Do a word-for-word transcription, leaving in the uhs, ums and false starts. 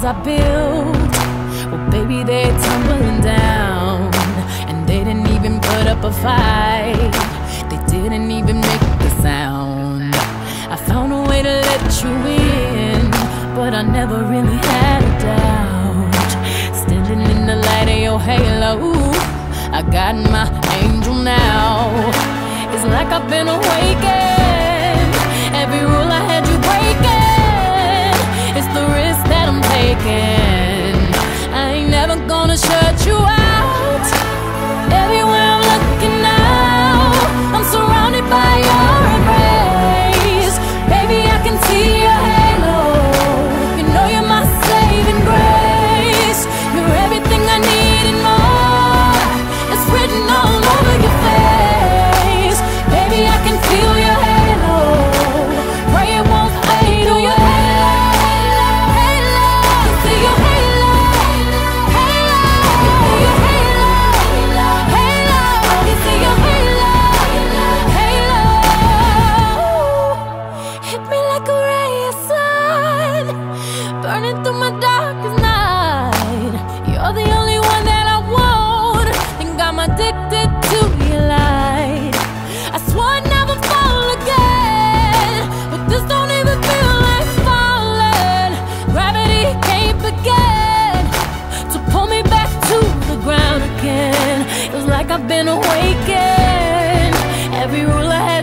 I built, well baby, they're tumbling down. And they didn't even put up a fight, they didn't even make the sound. I found a way to let you in, but I never really had a doubt. Standing in the light of your halo, I got my angel now. It's like I've been awakened. Every rule I had you breaking, it's the risk that I'm taking. I ain't never gonna shut you out. Everywhere I'm looking now, I'm surrounded by your embrace. Baby, I can see your halo. You know you're my saving grace. You're everything I need and more. It's written all over your face. Baby, I can feel your halo. Pray it won't fade. Feel your halo, halo. See your halo, halo. Feel your halo, halo. I can see your halo, halo. Hit me like a ray of sun, burning through my darkest night. You're the only one that I want, think I'm addicted to your light. I swore I'd never fall again, but this don't even feel like falling. Gravity can't begin to pull me back to the ground again. It was like I've been awakened. Every rule I had